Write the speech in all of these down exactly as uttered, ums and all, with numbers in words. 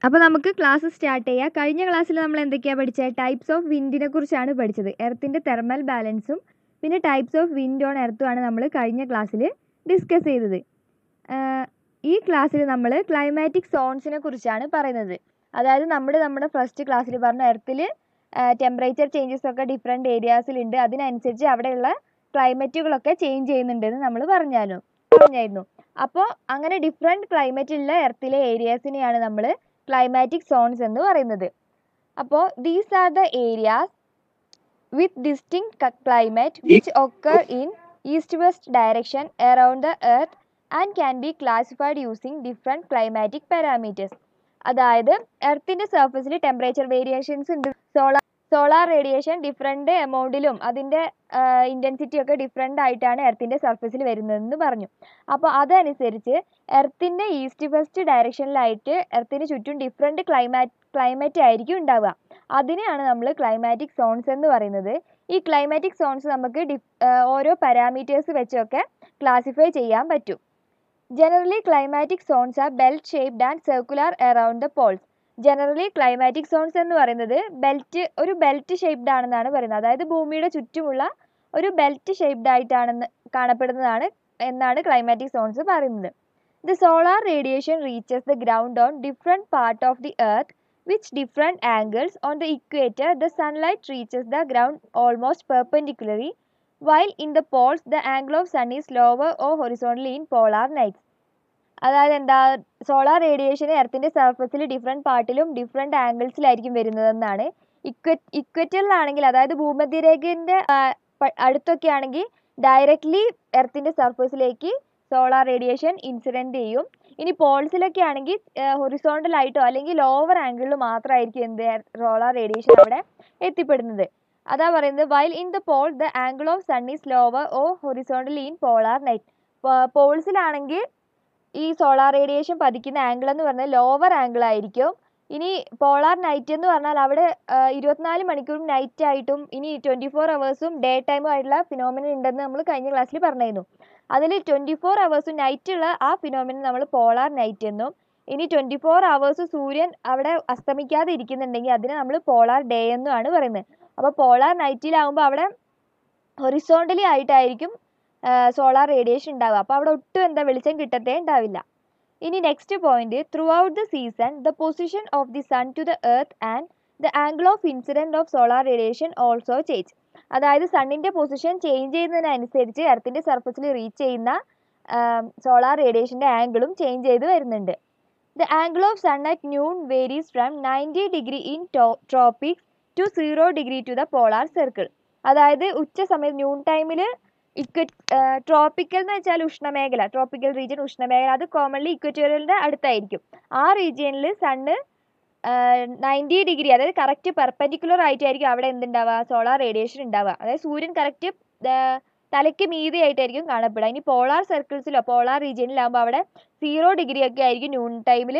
അപ്പോൾ നമുക്ക് class start ചെയ്യാം. കഴിഞ്ഞ ക്ലാസ്സിൽ നമ്മൾ എന്തൊക്കെയാണ് പഠിച്ചത്? ടൈപ്സ് ഓഫ് വിൻഡിനെ കുറിച്ചാണ് പഠിച്ചത്. എർത്തിൻ്റെ തെർമൽ ബാലൻസും പിന്നെ ടൈപ്സ് ഓഫ് വിൻഡ് ഓൺ എർത്തുമാണ് നമ്മൾ കഴിഞ്ഞ ക്ലാസ്സിൽ ഡിസ്കസ് ചെയ്തത്. ഈ ക്ലാസ്സിൽ നമ്മൾ ക്ലൈമാറ്റിക് സോൺസിനെ കുറിച്ചാണ് പറയുന്നത്. അതായത് നമ്മൾ നമ്മുടെ ഫസ്റ്റ് ക്ലാസ്സിൽ പറഞ്ഞ എർത്തിൽ ടെമ്പറേച്ചർ ചേഞ്ചസ് ഒക്കെ ഡിഫറെൻറ്റ് ഏരിയാസിലുണ്ട്. അതിനനുസരിച്ച് അവിടെയുള്ള ക്ലൈമറ്റുകളൊക്കെ ചേഞ്ച് ചെയ്യുന്നുണ്ടെന്ന് നമ്മൾ പറഞ്ഞാലും പറഞ്ഞായിരുന്നു. അപ്പോൾ അങ്ങനെ ഡിഫറെൻറ്റ് ക്ലൈമറ്റുള്ള എർത്തിലെ ഏരിയാസിനെയാണ് നമ്മൾ ക്ലൈമാറ്റിക് സോൺസ് എന്ന് പറയുന്നത്. അപ്പോൾ these are the areas with distinct climate which occur in east west direction around the earth and can be classified using different climatic parameters. അതായത് എർത്തിൻ്റെ സർഫസിൽ ടെമ്പറേച്ചർ വേരിയേഷൻസ് ഉണ്ട്. സോളാർ സോളാർ റേഡിയേഷൻ ഡിഫറെൻറ്റ് എമൗണ്ടിലും അതിൻ്റെ intensity ഒക്കെ different ആയിട്ടാണ് എർത്തിൻ്റെ സർഫസിൽ വരുന്നതെന്ന് പറഞ്ഞു. അപ്പോൾ അതനുസരിച്ച് എർത്തിൻ്റെ ഈസ്റ്റ് വെസ്റ്റ് ഡയറക്ഷനിലായിട്ട് എർത്തിന് ചുറ്റും ഡിഫറെൻറ്റ് ക്ലൈമാറ്റ് ക്ലൈമറ്റ് ആയിരിക്കും ഉണ്ടാവുക. അതിനെയാണ് നമ്മൾ ക്ലൈമാറ്റിക് സോൺസ് എന്ന് പറയുന്നത്. ഈ ക്ലൈമാറ്റിക് സോൺസ് നമുക്ക് ഡി ഓരോ പാരാമീറ്റേഴ്സ് വെച്ചൊക്കെ ക്ലാസിഫൈ ചെയ്യാൻ പറ്റും. Generally climatic zones are belt shaped and circular around the poles. Generally climatic zones എന്ന് പറയുന്നത് ബെൽറ്റ് ഒരു ബെൽറ്റ് ഷേപ്ഡ് ആണെന്നാണ് പറയുന്നത്. അതായത് ഭൂമിയുടെ ചുറ്റുമുള്ള ഒരു ബെൽറ്റ് ഷേപ്ഡ് ആയിട്ടാണെന്ന് കാണപ്പെടുന്നതാണ് എന്നാണ് ക്ലൈമാറ്റിക് സോൺസ് പറയുന്നത്. The solar radiation reaches the ground on different part of the earth which different angles. On the equator the sunlight reaches the ground almost perpendicularly while in the poles the angle of sun is lower or horizontally in polar nights. അതായത് എന്താ, solar radiation എർത്തിൻ്റെ സർഫസിൽ different പാർട്ടിലും different ആംഗിൾസിലായിരിക്കും വരുന്നതെന്നാണ്. ഇക്വ ഇക്വറ്ററിലാണെങ്കിൽ അതായത് ഭൂമധ്യരേഖൻ്റെ അടുത്തൊക്കെ ആണെങ്കിൽ directly എർത്തിൻ്റെ സർഫസിലേക്ക് solar radiation incident ചെയ്യും. ഇനി പോൾസിലൊക്കെ ആണെങ്കിൽ ഹൊറിസോണ്ടലായിട്ടോ അല്ലെങ്കിൽ ലോവർ ആംഗിളിൽ മാത്രമായിരിക്കും എന്ത് സോളാർ റേഡിയേഷൻ അവിടെ എത്തിപ്പെടുന്നത്. അതാ പറയുന്നത് while in the pole the angle of sun is lower or horizontally in polar night. പോൾസിലാണെങ്കിൽ ഈ സോളാർ റേഡിയേഷൻ പതിക്കുന്ന ആംഗിൾ എന്ന് പറഞ്ഞാൽ ലോവർ ആംഗിൾ ആയിരിക്കും. ഇനി പോളാർ നൈറ്റ് എന്ന് പറഞ്ഞാൽ അവിടെ ഇരുപത്തിനാല് മണിക്കൂറും നൈറ്റ് ആയിട്ടും ഇനി ട്വൻറ്റി ഫോർ അവേഴ്സും ഡേ ടൈമും ആയിട്ടുള്ള ഫിനോമിനൻ ഉണ്ടെന്ന് നമ്മൾ കഴിഞ്ഞ ക്ലാസ്സിൽ പറഞ്ഞിരുന്നു. അതിൽ ട്വൻറ്റി ഫോർ അവേഴ്സും നൈറ്റുള്ള ആ ഫിനോമിനൻ നമ്മൾ പോളാർ നൈറ്റ് എന്നും, ഇനി ട്വൻറ്റി ഫോർ അവേഴ്സ് സൂര്യൻ അവിടെ അസ്തമിക്കാതെ ഇരിക്കുന്നുണ്ടെങ്കിൽ അതിനെ നമ്മൾ പോളാർ ഡേ എന്നുമാണ് പറയുന്നത്. അപ്പോൾ പോളാർ നൈറ്റിലാവുമ്പോൾ അവിടെ ഹൊറിസോണ്ടലി ആയിട്ടായിരിക്കും സോളാർ റേഡിയേഷൻ ഉണ്ടാവുക. അപ്പോൾ അവിടെ ഒട്ടും എന്താ വെളിച്ചം കിട്ടത്തേ ഉണ്ടാവില്ല. ഇനി next point, throughout the season the position of the sun to the earth and the angle of incident of solar radiation also change. അതായത് സണ്ണിൻ്റെ പൊസിഷൻ ചേഞ്ച് ചെയ്യുന്നതിനനുസരിച്ച് എർത്തിൻ്റെ സർഫസിൽ റീച്ച് ചെയ്യുന്ന സോളാർ റേഡിയേഷൻ്റെ ആംഗിളും ചേഞ്ച് ചെയ്ത് വരുന്നുണ്ട്. The angle of sun at noon varies from ninety degree in tropics to zero degree to the polar circle. അതായത് ഉച്ച സമയം ന്യൂൺ ടൈമിൽ ഇക്വ ട്രോപ്പിക്കൽ എന്ന് വെച്ചാൽ ഉഷ്ണമേഖല, ട്രോപ്പിക്കൽ റീജിയൻ ഉഷ്ണമേഖല, അത് കോമൺലി ഇക്വറ്റോറിയലിൻ്റെ അടുത്തായിരിക്കും. ആ റീജിയനിൽ സണ്ണ് നയൻറ്റി ഡിഗ്രി അതായത് കറക്റ്റ് പെർപെൻഡിക്കുലർ ആയിട്ടായിരിക്കും അവിടെ എന്തുണ്ടാവുക, സോളാർ റേഡിയേഷൻ ഉണ്ടാവുക. അതായത് സൂര്യൻ കറക്റ്റ് തലയ്ക്ക് മീതെ ആയിട്ടായിരിക്കും കാണപ്പെടുക. ഇനി പോളാർ സർക്കിൾസിലോ പോളാർ റീജിയനിലാകുമ്പോൾ അവിടെ സീറോ ഡിഗ്രി ഒക്കെ ആയിരിക്കും ന്യൂൺ ടൈമിൽ.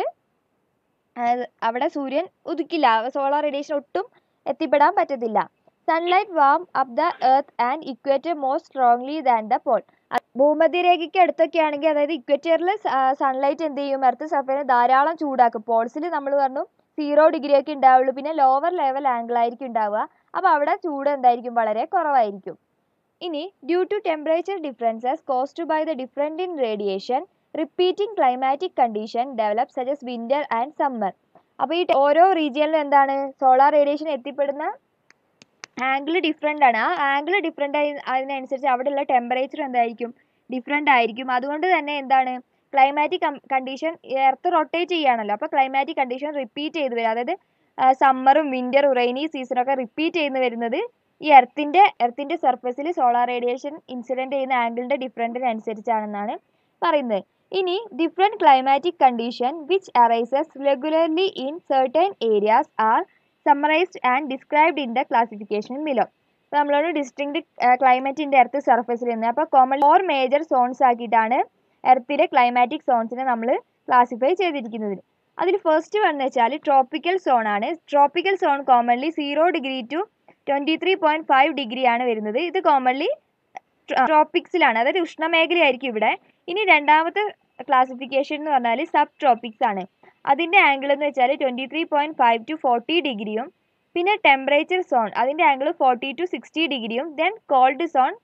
അവിടെ സൂര്യൻ ഉദിക്കില്ല, സോളാർ റേഡിയേഷൻ ഒട്ടും എത്തിപ്പെടാൻ പറ്റത്തില്ല. Sunlight warm up the earth and equator more strongly than the pole. ഭൂമധ്യരേഖയ്ക്ക് അടുത്തൊക്കെ ആണെങ്കിൽ അതായത് ഇക്വേറ്ററിൽ സൺലൈറ്റ് എന്ത് ചെയ്യും, എർത്ത് സർഫസിനെ ധാരാളം ചൂടാക്കും. പോൾസിൽ നമ്മൾ പറഞ്ഞു സീറോ ഡിഗ്രി ഒക്കെ ഉണ്ടാവുള്ളൂ, പിന്നെ ലോവർ ലെവൽ ആംഗിൾ ആയിരിക്കും ഉണ്ടാവുക. അപ്പോൾ അവിടെ ചൂട് എന്തായിരിക്കും, വളരെ കുറവായിരിക്കും. ഇനി due to temperature differences caused by the different in radiation repeating climatic condition develop such as winter and summer. അപ്പോൾ ഈ ഓരോ റീജിയനിലും എന്താണ് സോളാർ റേഡിയേഷൻ എത്തിപ്പെടുന്ന ആംഗിൾ ഡിഫറെൻ്റ് ആണ്. ആ ആംഗിൾ ഡിഫറെൻ്റ് ആയി അതിനനുസരിച്ച് അവിടെയുള്ള ടെമ്പറേച്ചർ എന്തായിരിക്കും, ഡിഫറെൻ്റ് ആയിരിക്കും. അതുകൊണ്ട് തന്നെ എന്താണ് ക്ലൈമാറ്റിക് കണ്ടീഷൻ, എർത്ത് റൊട്ടേറ്റ് ചെയ്യുകയാണല്ലോ, അപ്പോൾ ക്ലൈമാറ്റിക് കണ്ടീഷൻ റിപ്പീറ്റ് ചെയ്ത് വരും. അതായത് സമ്മറും വിൻ്ററും റെയിനി സീസണൊക്കെ റിപ്പീറ്റ് ചെയ്യുന്ന വരുന്നത് ഈ എർത്തിൻ്റെ എർത്തിൻ്റെ സർഫസിൽ സോളാർ റേഡിയേഷൻ ഇൻസിഡൻറ്റ് ചെയ്യുന്ന ആംഗിളിൻ്റെ ഡിഫറൻറ്റിനനുസരിച്ചാണെന്നാണ് പറയുന്നത്. ഇനി different climatic condition which arises regularly in certain areas are summarised and described in the classification below. അപ്പോൾ നമ്മളോട് ഡിസ്റ്റിങ്ക്റ്റ് ക്ലൈമറ്റിൻ്റെ എർത്ത് സർഫസിൽ നിന്ന് അപ്പോൾ കോമൺ ഫോർ മേജർ സോൺസ് ആക്കിയിട്ടാണ് എർത്തിലെ ക്ലൈമാറ്റിക് സോൺസിനെ നമ്മൾ ക്ലാസിഫൈ ചെയ്തിരിക്കുന്നത്. അതിൽ ഫസ്റ്റ് വന്നു വെച്ചാൽ ട്രോപ്പിക്കൽ സോൺ ആണ്. Tropical zone commonly zero degree to twenty three point five degree ആണ് വരുന്നത്. ഇത് കോമൺലി ട്രോപ്പിക്സിലാണ്, അതായത് ഉഷ്ണമേഖലയായിരിക്കും ഇവിടെ. ഇനി രണ്ടാമത്തെ ക്ലാസിഫിക്കേഷൻ എന്ന് പറഞ്ഞാൽ സബ് ട്രോപ്പിക്സ് ആണ്. അതിൻ്റെ ആംഗിൾ എന്ന് വെച്ചാൽ twenty three point five to forty ഡിഗ്രിയും പിന്നെ ടെമ്പറേച്ചർ സോൺ അതിൻ്റെ ആംഗിൾ ഫോർട്ടി ടു സിക്സ്റ്റി ഡിഗ്രിയും ദെൻ കോൾഡ് സോൺ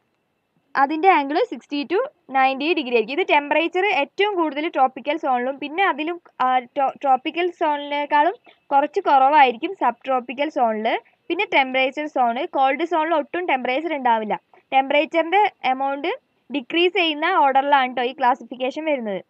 അതിൻ്റെ angle sixty to ninety degree ആയിരിക്കും. ഇത് ടെമ്പറേച്ചർ ഏറ്റവും കൂടുതൽ ട്രോപ്പിക്കൽ സോണിലും പിന്നെ അതിലും ട്രോപ്പിക്കൽ സോണിനേക്കാളും കുറച്ച് കുറവായിരിക്കും സബ് ട്രോപ്പിക്കൽ സോണിൽ. പിന്നെ ടെമ്പറേച്ചർ സോണ് കോൾഡ് സോണിൽ ഒട്ടും ടെമ്പറേച്ചർ ഉണ്ടാവില്ല. ടെമ്പറേച്ചറിൻ്റെ എമൗണ്ട് ഡിക്രീസ് ചെയ്യുന്ന ഓർഡറിലാണ് കേട്ടോ ഈ ക്ലാസിഫിക്കേഷൻ വരുന്നത്.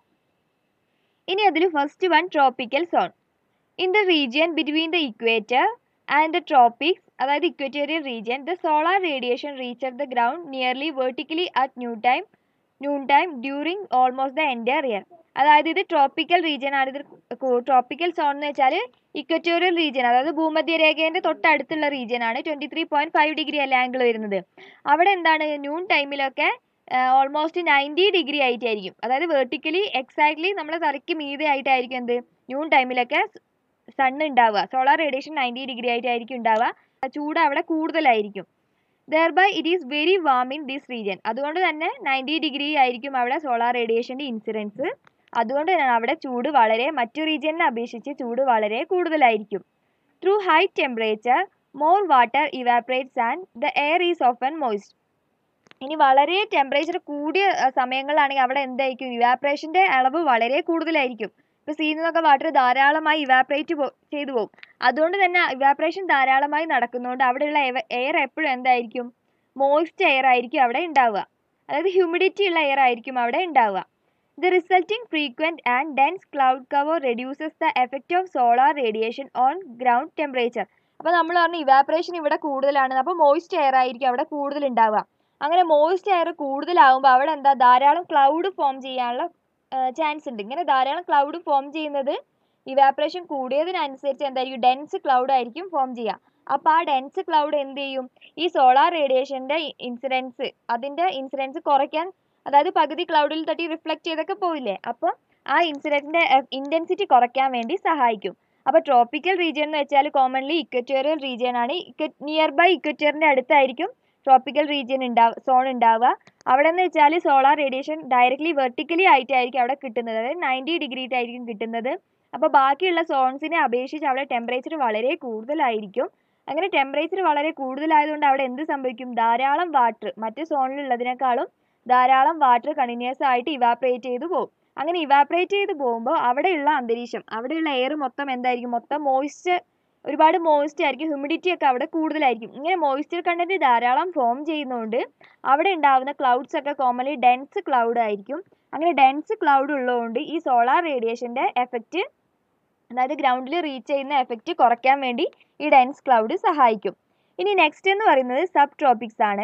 ഇനി അതിൽ first one tropical zone. In the region between the equator and the tropics അതായത് equatorial region the solar radiation reach the ground nearly vertically at new time noon time during almost the entire year. അതായത് ഇത് tropical region ആണ്. ഇത് tropical zone എന്ന് വെച്ചാൽ equatorial region അതായത് ഭൂമധ്യരേഖേൻ്റെ തൊട്ടടുത്തുള്ള region ആണ്. Twenty three point five degree അല്ല ആംഗിൾ വരുന്നത്. അവിടെ എന്താണ് ന്യൂൺ ടൈമിലൊക്കെ ഓൾമോസ്റ്റ് നയൻറ്റി ഡിഗ്രി ആയിട്ടായിരിക്കും. അതായത് വെർട്ടിക്കലി എക്സാക്ട്ലി നമ്മളെ തലയ്ക്ക് മീതെ ആയിട്ടായിരിക്കും എന്ത് ന്യൂൺ ടൈമിലൊക്കെ സണ്ണ് ഉണ്ടാവുക. സോളാർ റേഡിയേഷൻ നയൻറ്റി ഡിഗ്രി ആയിട്ടായിരിക്കും ഉണ്ടാവുക. ചൂട് അവിടെ കൂടുതലായിരിക്കും. Thereby it is very warm in this region. അതുകൊണ്ട് തന്നെ നയൻറ്റി ഡിഗ്രി ആയിരിക്കും അവിടെ സോളാർ റേഡിയേഷൻ്റെ ഇൻസിഡൻസ്. അതുകൊണ്ട് തന്നെ അവിടെ ചൂട് വളരെ മറ്റു റീജിയനെ അപേക്ഷിച്ച് ചൂട് വളരെ കൂടുതലായിരിക്കും. Through high temperature more water evaporates and the air is often moist. ഇനി വളരെ ടെമ്പറേച്ചർ കൂടിയ സമയങ്ങളിലാണെങ്കിൽ അവിടെ എന്തായിരിക്കും ഇവാപ്പറേഷൻ്റെ അളവ് വളരെ കൂടുതലായിരിക്കും. ഇപ്പോൾ സീയിൽ നിന്നൊക്കെ വാട്ടർ ധാരാളമായി ഇവാപ്പറേറ്റ് ചെയ്തു പോകും. അതുകൊണ്ട് തന്നെ ഇവാപ്പറേഷൻ ധാരാളമായി നടക്കുന്നതുകൊണ്ട് അവിടെയുള്ള എയർ എപ്പോഴും എന്തായിരിക്കും മോയിസ്റ്റ് എയർ ആയിരിക്കും അവിടെ ഉണ്ടാവുക. അതായത് ഹ്യൂമിഡിറ്റി ഉള്ള എയർ ആയിരിക്കും അവിടെ ഉണ്ടാവുക. The resulting frequent and dense cloud cover reduces the effect of solar radiation on ground temperature. അപ്പോൾ നമ്മൾ പറഞ്ഞു ഇവാപ്പറേഷൻ ഇവിടെ കൂടുതലാണ്, അപ്പോൾ മോയിസ്റ്റ് എയർ ആയിരിക്കും അവിടെ കൂടുതൽ ഉണ്ടാവുക. അങ്ങനെ മോയിസ്റ്റ് എയർ കൂടുതലാകുമ്പോൾ അവിടെ എന്താ ധാരാളം ക്ലൗഡ് ഫോം ചെയ്യാനുള്ള ചാൻസ് ഉണ്ട്. ഇങ്ങനെ ധാരാളം ക്ലൗഡ് ഫോം ചെയ്യുന്നത് ഇവാപ്പറേഷൻ കൂടിയതിനനുസരിച്ച് എന്തായിരിക്കും ഡെൻസ് ക്ലൗഡ് ആയിരിക്കും ഫോം ചെയ്യുക. അപ്പോൾ ആ ഡെൻസ് ക്ലൗഡ് എന്ത് ചെയ്യും ഈ സോളാർ റേഡിയേഷൻ്റെ ഇൻസിഡൻസ് അതിൻ്റെ ഇൻസിഡൻസ് കുറയ്ക്കാൻ, അതായത് പകുതി ക്ലൗഡിൽ തട്ടി റിഫ്ലക്റ്റ് ചെയ്തൊക്കെ പോയില്ലേ, അപ്പോൾ ആ ഇൻസിഡൻറ്റിൻ്റെ ഇൻറ്റൻസിറ്റി കുറയ്ക്കാൻ വേണ്ടി സഹായിക്കും. അപ്പോൾ ട്രോപ്പിക്കൽ റീജിയൻ എന്ന് വെച്ചാൽ കോമൺലി ഇക്വറ്റോറിയൽ റീജിയൻ ആണ്. ഇക്വ നിയർ ബൈ ഇക്വറ്ററിൻ്റെ അടുത്തായിരിക്കും ട്രോപ്പിക്കൽ റീജിയൻ ഉണ്ടാവുക സോൺ ഉണ്ടാവുക. അവിടെ എന്ന് വെച്ചാൽ സോളാർ റേഡിയേഷൻ ഡയറക്റ്റ്ലി വെർട്ടിക്കലി ആയിട്ടായിരിക്കും അവിടെ കിട്ടുന്നത്. അതായത് നയൻറ്റി ഡിഗ്രിയിട്ടായിരിക്കും കിട്ടുന്നത്. അപ്പോൾ ബാക്കിയുള്ള സോൺസിനെ അപേക്ഷിച്ച് അവിടെ ടെമ്പറേച്ചർ വളരെ കൂടുതലായിരിക്കും. അങ്ങനെ ടെമ്പറേച്ചർ വളരെ കൂടുതലായതുകൊണ്ട് അവിടെ എന്ത് സംഭവിക്കും ധാരാളം വാട്ടർ മറ്റ് സോണിലുള്ളതിനേക്കാളും ധാരാളം വാട്ടർ കണ്ടിന്യൂസ് ആയിട്ട് ഇവാപ്പറേറ്റ് ചെയ്ത് പോകും. അങ്ങനെ ഇവാപ്പറേറ്റ് ചെയ്ത് പോകുമ്പോൾ അവിടെയുള്ള അന്തരീക്ഷം അവിടെയുള്ള എയർ മൊത്തം എന്തായിരിക്കും മൊത്തം മോയിസ്റ്റ് ഒരുപാട് മോയിസ്റ്റ് ആയിരിക്കും. ഹ്യൂമിഡിറ്റി ഒക്കെ അവിടെ കൂടുതലായിരിക്കും. ഇങ്ങനെ മോയിസ്ചർ കണ്ടന്റ് ധാരാളം ഫോം ചെയ്യുന്നതുകൊണ്ട് അവിടെ ഉണ്ടാകുന്ന ക്ലൗഡ്സ് ഒക്കെ കോമൺലി ഡെൻസ് ക്ലൗഡ് ആയിരിക്കും. അങ്ങനെ ഡെൻസ് ക്ലൗഡ് ഉള്ളതുകൊണ്ട് ഈ സോളാർ റേഡിയേഷൻ്റെ എഫക്റ്റ് അതായത് ഗ്രൗണ്ടിൽ റീച്ച് ചെയ്യുന്ന എഫക്റ്റ് കുറയ്ക്കാൻ വേണ്ടി ഈ ഡെൻസ് ക്ലൗഡ് സഹായിക്കും. ഇനി നെക്സ്റ്റ് എന്ന് പറയുന്നത് സബ് ട്രോപ്പിക്സ് ആണ്.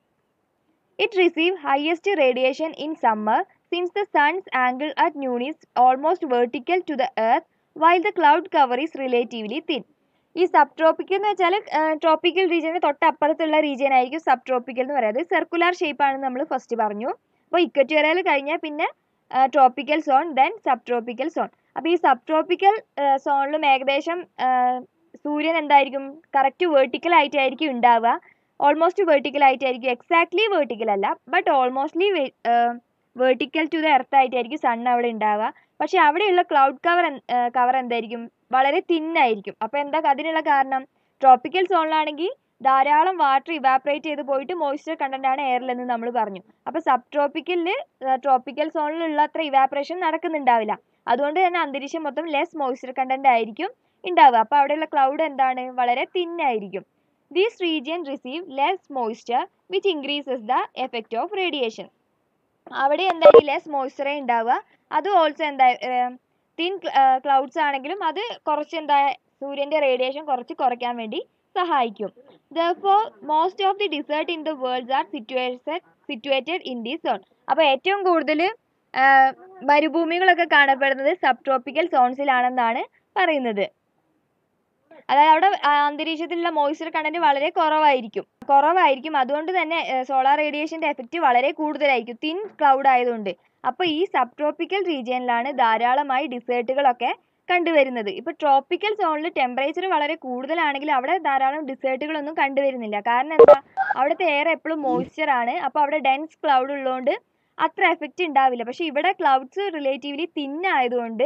It receives highest radiation in summer since the sun's angle at noon is almost vertical to the earth while the cloud cover is relatively thin. ഈ subtropical എന്ന് വെച്ചാൽ tropical റീജിയന് തൊട്ടപ്പുറത്തുള്ള region ആയിരിക്കും subtropical എന്ന് പറയുന്നത്. Circular shape ആണെന്ന് നമ്മൾ ഫസ്റ്റ് പറഞ്ഞു. അപ്പോൾ ഇക്വറ്റോറിയൽ കഴിഞ്ഞാൽ പിന്നെ tropical zone then subtropical zone. അപ്പോൾ ഈ സബ് ട്രോപ്പിക്കൽ സോണിലും ഏകദേശം സൂര്യൻ എന്തായിരിക്കും കറക്റ്റ് വേർട്ടിക്കൽ ആയിട്ടായിരിക്കും ഉണ്ടാവുക. ഓൾമോസ്റ്റ് വേർട്ടിക്കൽ ആയിട്ടായിരിക്കും, എക്സാക്ട്ലി വേർട്ടിക്കൽ അല്ല but almostly vertical to the earth ആയിട്ടായിരിക്കും സൺ അവിടെ ഉണ്ടാവുക. പക്ഷേ അവിടെയുള്ള ക്ലൗഡ് കവർ കവർ എന്തായിരിക്കും വളരെ തിന്നായിരിക്കും. അപ്പോൾ എന്താ അതിനുള്ള കാരണം ട്രോപ്പിക്കൽ സോണിലാണെങ്കിൽ ധാരാളം വാട്ടർ ഇവാപ്പറേറ്റ് ചെയ്ത് പോയിട്ട് മോയ്സ്ചർ കണ്ടന്റ് ആണ് എയറിലെന്ന് നമ്മൾ പറഞ്ഞു. അപ്പോൾ സബ് ട്രോപ്പിക്കലിൽ ട്രോപ്പിക്കൽ സോണിലുള്ള അത്ര ഇവാപ്പറേഷൻ നടക്കുന്നുണ്ടാവില്ല. അതുകൊണ്ട് തന്നെ അന്തരീക്ഷം മൊത്തം ലെസ് മോയ്സ്ചർ കണ്ടന്റ് ആയിരിക്കും ഉണ്ടാവുക. അപ്പോൾ അവിടെയുള്ള ക്ലൗഡ് എന്താണ് വളരെ തിന്നായിരിക്കും. These regions receive less moisture which increases the effect of radiation. അവിടെ എന്തായാലും ലെസ് മോയ്സ്ചറേ ഉണ്ടാവുക. അത് ഓൾസോ എന്താ തിൻ ക്ലൗഡ്സ് ആണെങ്കിലും അത് കുറച്ച് എന്താ സൂര്യൻ്റെ റേഡിയേഷൻ കുറച്ച് കുറയ്ക്കാൻ വേണ്ടി സഹായിക്കും. Therefore most of the desert in the world are situated situated in this zone. അപ്പോൾ ഏറ്റവും കൂടുതൽ മരുഭൂമികളൊക്കെ കാണപ്പെടുന്നത് സബ് ട്രോപ്പിക്കൽ സോൺസിലാണെന്നാണ് പറയുന്നത്. അതായത് അവിടെ അന്തരീക്ഷത്തിലുള്ള മോയ്സ്ചർ കണ്ടന്റ് വളരെ കുറവായിരിക്കും കുറവായിരിക്കും അതുകൊണ്ട് തന്നെ സോളാർ റേഡിയേഷൻ്റെ എഫക്റ്റ് വളരെ കൂടുതലായിരിക്കും തിൻ ക്ലൗഡ് ആയതുകൊണ്ട്. അപ്പോൾ ഈ സബ് ട്രോപ്പിക്കൽ റീജിയനിലാണ് ധാരാളമായി ഡിസേർട്ടുകളൊക്കെ കണ്ടുവരുന്നത്. ഇപ്പോൾ ട്രോപ്പിക്കൽ സോണിൽ ടെമ്പറേച്ചർ വളരെ കൂടുതലാണെങ്കിൽ അവിടെ ധാരാളം ഡിസേർട്ടുകളൊന്നും കണ്ടുവരുന്നില്ല. കാരണം എന്താ അവിടുത്തെ എയർ എപ്പോഴും മോയ്സ്ചർ ആണ്. അപ്പോൾ അവിടെ ഡെൻസ് ക്ലൗഡ് ഉള്ളതുകൊണ്ട് അത്ര എഫക്റ്റ് ഉണ്ടാവില്ല. പക്ഷേ ഇവിടെ ക്ലൗഡ്സ് റിലേറ്റീവ്ലി തിൻ ആയതുകൊണ്ട്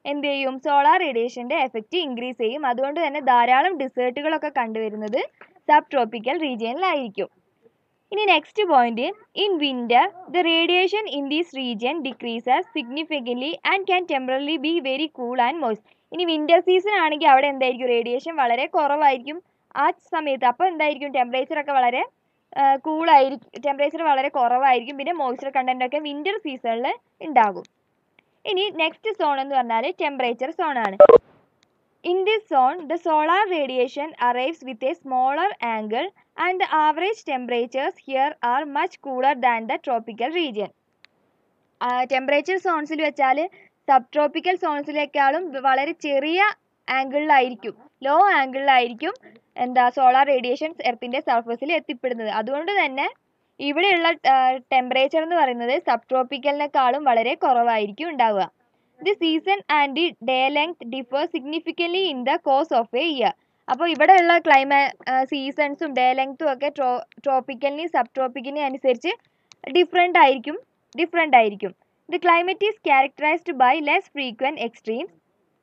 എന്ത് ചെയ്യും, സോളാർ റേഡിയേഷൻ്റെ എഫക്റ്റ് ഇൻക്രീസ് ചെയ്യും. അതുകൊണ്ട് തന്നെ ധാരാളം ഡിസേർട്ടുകളൊക്കെ കണ്ടുവരുന്നത് സബ് ട്രോപ്പിക്കൽ റീജിയനിലായിരിക്കും. ഇനി next point, in winter the radiation in these region decreases significantly and can temporary be very cool and moist. ഇനി വിൻ്റർ സീസൺ ആണെങ്കിൽ അവിടെ എന്തായിരിക്കും, റേഡിയേഷൻ വളരെ കുറവായിരിക്കും ആ സമയത്ത്. അപ്പോൾ എന്തായിരിക്കും, ടെമ്പറേച്ചറൊക്കെ വളരെ കൂളായിരിക്കും, ടെമ്പറേച്ചർ വളരെ കുറവായിരിക്കും. പിന്നെ മോയ്സ്ചർ കണ്ടൻറ്റൊക്കെ വിൻ്റർ സീസണിൽ ഉണ്ടാകും. ഇനി നെക്സ്റ്റ് സോൺ എന്ന് പറഞ്ഞാൽ ടെമ്പറേച്ചർ സോണാണ്. In this zone the solar radiation arrives with a smaller angle and the average temperatures here are much cooler than the tropical region. Temperature സോൺസിൽ വെച്ചാൽ സബ് ട്രോപ്പിക്കൽ സോൺസിലേക്കാളും വളരെ ചെറിയ ആംഗിളിലായിരിക്കും, ലോ ആംഗിളിലായിരിക്കും എന്താ സോളാർ റേഡിയേഷൻ എർത്തിൻ്റെ സർഫസിൽ എത്തിപ്പെടുന്നത്. അതുകൊണ്ട് തന്നെ ഇവിടെയുള്ള ടെമ്പറേച്ചർ എന്ന് പറയുന്നത് സബ് ട്രോപ്പിക്കലിനേക്കാളും വളരെ കുറവായിരിക്കും ഉണ്ടാവുക. The season and the day length differ significantly in the course of a year. അപ്പോൾ ഇവിടെയുള്ള ക്ലൈമ സീസൺസും ഡേ ലെങ്ത്തും ഒക്കെ ട്രോ ട്രോപ്പിക്കലിനെയും സബ് ട്രോപ്പിക്കലിനെയും അനുസരിച്ച് ഡിഫറെൻ്റ് ആയിരിക്കും ഡിഫറെൻ്റ് ആയിരിക്കും the climate is characterised by less frequent extremes,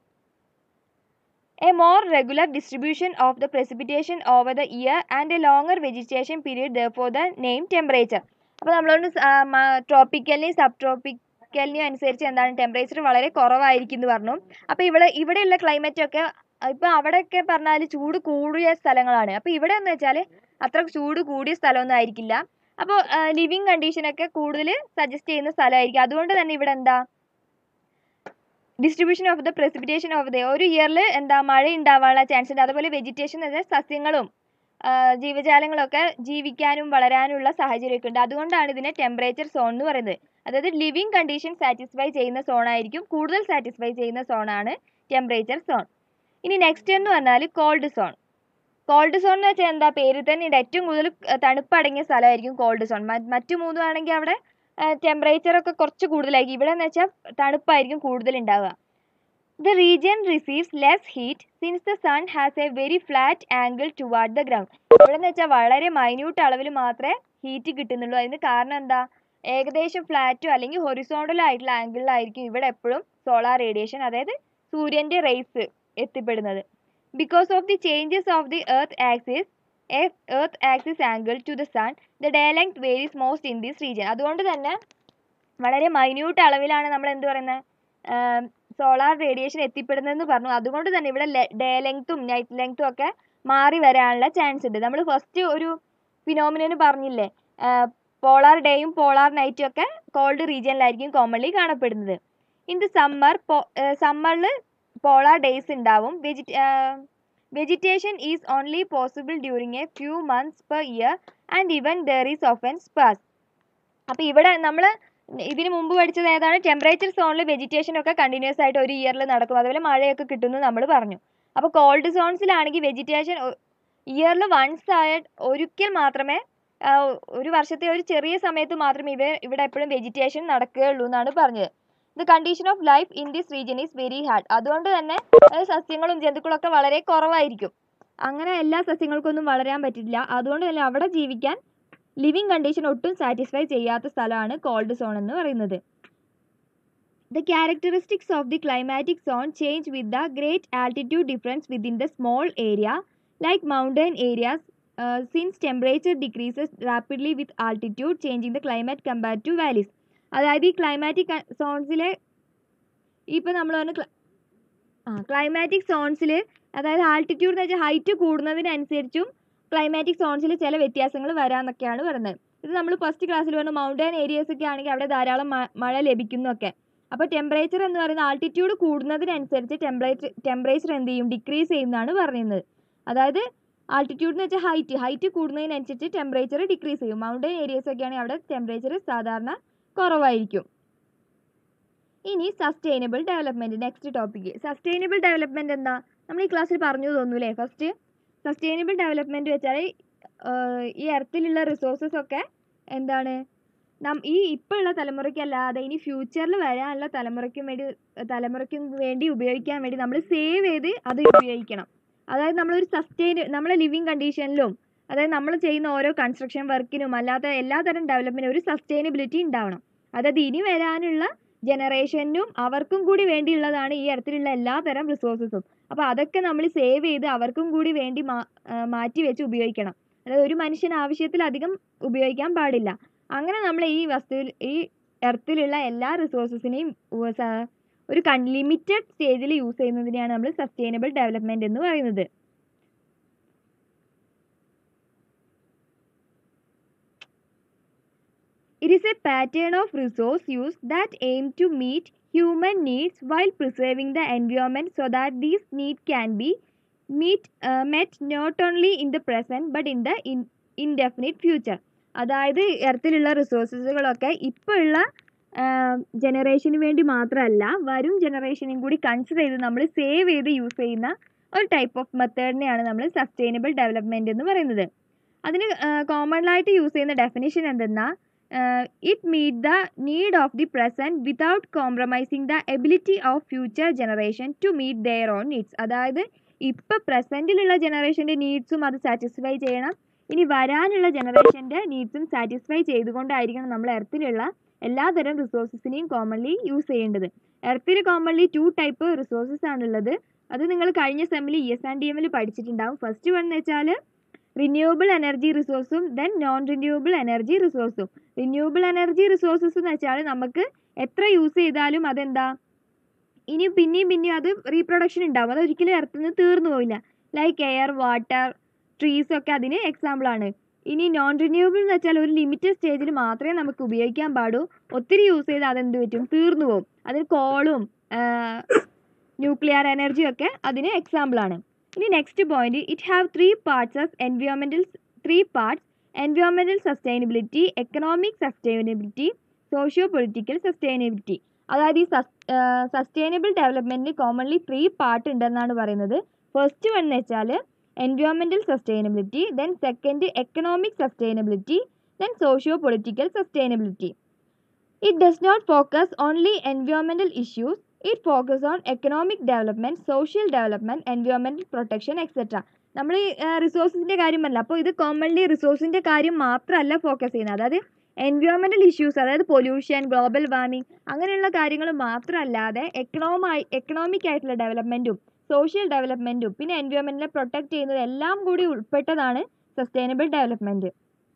a more regular distribution of the precipitation over the year and a longer vegetation period, therefore the name temperature. അപ്പോൾ നമ്മളോട് ട്രോപ്പിക്കലിനെയും sub ട്രോപ്പിക്കലിനെയും അനുസരിച്ച് എന്താണ് temperature വളരെ കുറവായിരിക്കും എന്ന് പറഞ്ഞു. അപ്പോൾ ഇവിടെ ഇവിടെയുള്ള ക്ലൈമറ്റൊക്കെ ഇപ്പോൾ അവിടെയൊക്കെ പറഞ്ഞാൽ ചൂട് കൂടിയ സ്ഥലങ്ങളാണ്. അപ്പോൾ ഇവിടെ എന്ന് വെച്ചാൽ അത്ര ചൂട് കൂടിയ സ്ഥലമൊന്നും ആയിരിക്കില്ല. അപ്പോൾ ലിവിങ് കണ്ടീഷനൊക്കെ കൂടുതൽ സജസ്റ്റ് ചെയ്യുന്ന സ്ഥലമായിരിക്കും. അതുകൊണ്ട് തന്നെ ഇവിടെ എന്താ distribution of the precipitation of the ഒരു ഇയറിൽ എന്താ മഴ ഉണ്ടാവാനുള്ള ചാൻസ് ഉണ്ട്. അതുപോലെ വെജിറ്റേഷൻ എന്ന് വെച്ചാൽ സസ്യങ്ങളും ജീവജാലങ്ങളൊക്കെ ജീവിക്കാനും വളരാനുള്ള സാഹചര്യമൊക്കെ ഉണ്ട്. അതുകൊണ്ടാണ് ഇതിനെ ടെമ്പറേച്ചർ സോൺ എന്ന് പറയുന്നത്. അതായത് ലിവിങ് കണ്ടീഷൻ സാറ്റിസ്ഫൈ ചെയ്യുന്ന സോണായിരിക്കും, കൂടുതൽ സാറ്റിസ്ഫൈ ചെയ്യുന്ന സോണാണ് ടെമ്പറേച്ചർ സോൺ. ഇനി നെക്സ്റ്റ് എന്ന് പറഞ്ഞാൽ കോൾഡ് സോൺ. കോൾഡ് സോൺ എന്ന് വെച്ചാൽ എന്താ, പേരിൽ തന്നെ ഉണ്ട്, ഏറ്റവും കൂടുതൽ തണുപ്പടങ്ങിയ സ്ഥലമായിരിക്കും കോൾഡ് സോൺ. മറ്റു മൂന്നും ആണെങ്കിൽ അവിടെ ടെമ്പറേച്ചറൊക്കെ കുറച്ച് കൂടുതലായിരിക്കും. ഇവിടെ എന്ന് വെച്ചാൽ തണുപ്പായിരിക്കും കൂടുതൽ ഉണ്ടാവുക. The region receives less heat since the sun has a very flat angle toward the ground. ഇവിടെ എന്ന് വെച്ചാൽ വളരെ മൈന്യൂട്ട് അളവിൽ മാത്രമേ ഹീറ്റ് കിട്ടുന്നുള്ളൂ. അതിന് കാരണം എന്താ, ഏകദേശം ഫ്ലാറ്റോ അല്ലെങ്കിൽ ഹൊറിസോണ്ടലോ ആയിട്ടുള്ള ആംഗിളിലായിരിക്കും ഇവിടെ എപ്പോഴും സോളാർ റേഡിയേഷൻ, അതായത് സൂര്യൻ്റെ റേസ് എത്തിപ്പെടുന്നത്. Because of the changes of the earth axis earth axis angle to the sun the day length varies most in this region. അതുകൊണ്ട് തന്നെ വളരെ മൈന്യൂട്ട് അളവിലാണ് നമ്മൾ എന്ത് പറയുന്നത് സോളാർ റേഡിയേഷൻ എത്തിപ്പെടുന്നതെന്ന് പറഞ്ഞു. അതുകൊണ്ട് തന്നെ ഇവിടെ ഡേ ലെങ്ത്തും നൈറ്റ് ലെങ്ത്തും ഒക്കെ മാറി വരാനുള്ള ചാൻസ് ഉണ്ട്. നമ്മൾ ഫസ്റ്റ് ഒരു ഫിനോമിനന് പറഞ്ഞില്ലേ, പോളാർ ഡേയും പോളാർ നൈറ്റും ഒക്കെ കോൾഡ് റീജിയനിലായിരിക്കും കോമൺലി കാണപ്പെടുന്നത്. ഇൻ ദി സമ്മർ സമ്മറിൽ പോളാർ ഡേയ്സ് ഉണ്ടാവും. വെജിറ്റ vegetation is only possible during a few months per year and even there is often sparse. അപ്പോൾ ഇവിടെ നമ്മൾ ഇതിന് മുമ്പ് പഠിച്ചത് ഏതാണ്, ടെമ്പറേച്ചർ സോണിൽ വെജിറ്റേഷൻ ഒക്കെ കണ്ടിന്യൂസ് ആയിട്ട് ഒരു ഇയറിൽ നടക്കും, അതുപോലെ മഴയൊക്കെ കിട്ടുമെന്ന് നമ്മൾ പറഞ്ഞു. അപ്പോൾ കോൾഡ് സോൺസിലാണെങ്കിൽ വെജിറ്റേഷൻ ഇയറിൽ വൺസ് ആയ ഒരിക്കൽ മാത്രമേ, ഒരു വർഷത്തെ ഒരു ചെറിയ സമയത്ത് മാത്രമേ ഇവ ഇവിടെ എപ്പോഴും വെജിറ്റേഷൻ നടക്കുകയുള്ളൂ എന്നാണ് പറഞ്ഞത്. The condition of life in this region is very hard. അതുകൊണ്ട് തന്നെ സസ്യങ്ങളും ജന്തുക്കളൊക്കെ വളരെ കുറവായിരിക്കും. അങ്ങനെ എല്ലാ സസ്യങ്ങൾക്കൊന്നും വളരാൻ പറ്റില്ല. അതുകൊണ്ട് തന്നെ അവിടെ ജീവിക്കാൻ ലിവിങ് കണ്ടീഷൻ ഒട്ടും സാറ്റിസ്ഫൈ ചെയ്യാത്ത സ്ഥലമാണ് കോൾഡ് സോൺ എന്ന് പറയുന്നത്. The characteristics of the climatic zone change with the great altitude difference within the small area like mountain areas since temperature decreases rapidly with altitude changing the climate compared to valleys. അതായത് ഈ climatic സോൺസിലെ ഇപ്പോൾ നമ്മൾ പറഞ്ഞ ആ climatic സോൺസിൽ അതായത് altitude എന്ന് വെച്ചാൽ height കൂടുന്നതിനനുസരിച്ചും climatic സോൺസിൽ ചില വ്യത്യാസങ്ങൾ വരാമെന്നൊക്കെയാണ് പറയുന്നത്. ഇത് നമ്മൾ ഫസ്റ്റ് ക്ലാസ്സിൽ പറഞ്ഞു മൗണ്ടൻ ഏരിയാസ് ഒക്കെ ആണെങ്കിൽ അവിടെ ധാരാളം മഴ ലഭിക്കുന്നൊക്കെ. അപ്പോൾ ടെമ്പറേച്ചർ എന്ന് പറയുന്നത് ആൾട്ടിറ്റ്യൂഡ് കൂടുന്നതിനനുസരിച്ച് ടെമ്പറേച്ചർ ടെമ്പറേച്ചർ എന്ത് ചെയ്യും, ഡിക്രീസ് ചെയ്യുന്നതാണ് പറയുന്നത്. അതായത് ആൾട്ടിറ്റ്യൂഡ് എന്ന് വെച്ചാൽ ഹൈറ്റ് ഹൈറ്റ് കൂടുന്നതിനനുസരിച്ച് ടെമ്പറേച്ചർ ഡിക്രീസ് ചെയ്യും. മൗണ്ടൻ ഏരിയാസ് ഒക്കെ ആണെങ്കിൽ അവിടെ ടെമ്പറേച്ചർ സാധാരണ കുറവായിരിക്കും. ഇനി sustainable development, next topic. Sustainable development എന്താ, നമ്മൾ ഈ ക്ലാസ്സിൽ പറഞ്ഞു തോന്നൂലേ. ഫസ്റ്റ് സസ്റ്റൈനബിൾ ഡെവലപ്മെൻറ്റ് വെച്ചാൽ ഈ എർത്തിലുള്ള റിസോഴ്സസ് ഒക്കെ എന്താണ് നം ഈ ഇപ്പോൾ ഉള്ള തലമുറയ്ക്കല്ലാതെ ഇനി ഫ്യൂച്ചറിൽ വരാനുള്ള തലമുറയ്ക്കും വേണ്ടി തലമുറയ്ക്കും വേണ്ടി ഉപയോഗിക്കാൻ വേണ്ടി നമ്മൾ സേവ് ചെയ്ത് അത് ഉപയോഗിക്കണം. അതായത് നമ്മളൊരു സസ്റ്റൈൻ നമ്മളെ ലിവിങ് കണ്ടീഷനിലും അതായത് നമ്മൾ ചെയ്യുന്ന ഓരോ കൺസ്ട്രക്ഷൻ വർക്കിനും അല്ലാത്ത എല്ലാതരം ഡെവലപ്മെൻറ്റും ഒരു സസ്റ്റൈനബിലിറ്റി ഉണ്ടാവണം. അതായത് ഇനി വരാനുള്ള ജനറേഷനും അവർക്കും കൂടി വേണ്ടിയുള്ളതാണ് ഈ എർത്തിലുള്ള എല്ലാ തരം റിസോഴ്സസും. അപ്പോൾ അതൊക്കെ നമ്മൾ സേവ് ചെയ്ത് അവർക്കും കൂടി വേണ്ടി മാ മാറ്റി വെച്ച് ഉപയോഗിക്കണം. അതായത് ഒരു മനുഷ്യൻ ആവശ്യത്തിലധികം ഉപയോഗിക്കാൻ പാടില്ല. അങ്ങനെ നമ്മൾ ഈ വസ്തുവിൽ ഈ എർത്തിലുള്ള എല്ലാ റിസോഴ്സസിനെയും ഒരു കൺ ലിമിറ്റഡ് സ്റ്റേജിൽ യൂസ് ചെയ്യുന്നതിനെയാണ് നമ്മൾ സസ്റ്റൈനബിൾ ഡെവലപ്മെൻറ്റ് എന്ന് പറയുന്നത്. It is a pattern of resource use that aim to meet human needs while preserving the environment so that these needs can be meet, uh, met not only in the present but in the in, indefinite future. അതായത് എർത്തിലുള്ള റിസോഴ്സസുകളൊക്കെ ഇപ്പോൾ ഉള്ള ജനറേഷന് വേണ്ടി മാത്രമല്ല വരും ജനറേഷനും കൂടി consider ചെയ്ത് നമ്മൾ save ചെയ്ത് യൂസ് ചെയ്യുന്ന ഒരു ടൈപ്പ് ഓഫ് മെത്തേഡിനെയാണ് നമ്മൾ സസ്റ്റൈനബിൾ ഡെവലപ്മെൻറ്റ് എന്ന് പറയുന്നത്. അതിന് കോമൺലായിട്ട് യൂസ് ചെയ്യുന്ന ഡെഫിനിഷൻ എന്തെന്നാൽ Uh, it meet the need of the present without compromising the ability of future generation to meet their own needs. അതായത് ഇപ്പോൾ പ്രസൻറ്റിലുള്ള ജനറേഷൻ്റെ നീഡ്സും അത് സാറ്റിസ്ഫൈ ചെയ്യണം, ഇനി വരാനുള്ള ജനറേഷൻ്റെ നീഡ്സും സാറ്റിസ്ഫൈ ചെയ്തുകൊണ്ടായിരിക്കണം നമ്മൾ എർത്തിലുള്ള എല്ലാതരം റിസോഴ്സസിനെയും കോമൺലി യൂസ് ചെയ്യേണ്ടത്. എർത്തിൽ കോമൺലി ടു ടൈപ്പ് റിസോഴ്സസ് ആണുള്ളത്. അത് നിങ്ങൾ കഴിഞ്ഞ സെമ്മിൽ ഇ എസ് ആൻഡ് ഡി എമ്മിൽ പഠിച്ചിട്ടുണ്ടാവും. ഫസ്റ്റ് വൺ എന്ന് വെച്ചാൽ റിന്യൂവബിൾ എനർജി റിസോഴ്സും ദെൻ നോൺ റിന്യൂവബിൾ എനർജി റിസോഴ്സും. റിന്യൂവബിൾ എനർജി റിസോഴ്സസ് എന്ന് വെച്ചാൽ നമുക്ക് എത്ര യൂസ് ചെയ്താലും അതെന്താ ഇനി പിന്നെയും പിന്നെയും അത് റീപ്രൊഡക്ഷൻ ഉണ്ടാവും, അത് ഒരിക്കലും എർത്തിൽ നിന്ന് തീർന്നു പോയില്ല. ലൈക്ക് എയർ, വാട്ടർ, ട്രീസ് ഒക്കെ അതിന് എക്സാമ്പിളാണ്. ഇനി നോൺ റിന്യൂവബിൾ എന്ന് വെച്ചാൽ ഒരു ലിമിറ്റഡ് സ്റ്റേജിൽ മാത്രമേ നമുക്ക് ഉപയോഗിക്കാൻ പാടൂ, ഒത്തിരി യൂസ് ചെയ്താൽ അതെന്ത് പറ്റും, തീർന്നു പോകും. അതിന് കോളും ന്യൂക്ലിയർ എനർജിയും ഒക്കെ അതിന് എക്സാമ്പിളാണ്. ഇനി next point, it have three parts of environmental three parts environmental sustainability, economic sustainability, socio political sustainability. അതായത് ഈ സസ്റ്റൈനബിൾ ഡെവലപ്മെൻറ്റിന് കോമൺലി ത്രീ പാർട്ട് ഉണ്ടെന്നാണ് പറയുന്നത്. ഫസ്റ്റ് വൺ എന്ന് വെച്ചാൽ environmental sustainability, then second economic sustainability, then socio political sustainability. It does not focus only environmental issues, it focus on economic development, social development, environmental protection etcetera. നമ്മൾ റിസോഴ്സിൻ്റെ കാര്യമല്ല, അപ്പോൾ ഇത് commonly റിസോഴ്സിൻ്റെ കാര്യം മാത്രമല്ല ഫോക്കസ് ചെയ്യുന്നത്. അതായത് എൻവയോൺമെൻറ്റൽ ഇഷ്യൂസ്, അതായത് പൊല്യൂഷൻ, ഗ്ലോബൽ വാർമിംഗ് അങ്ങനെയുള്ള കാര്യങ്ങൾ മാത്രമല്ലാതെ എക്കണോമായി എക്കണോമിക് ആയിട്ടുള്ള ഡെവലപ്മെൻറ്റും സോഷ്യൽ ഡെവലപ്മെൻറ്റും പിന്നെ എൻവയോൺമെൻറ്റിനെ പ്രൊട്ടക്റ്റ് ചെയ്യുന്നത് എല്ലാം കൂടി ഉൾപ്പെട്ടതാണ് sustainable development.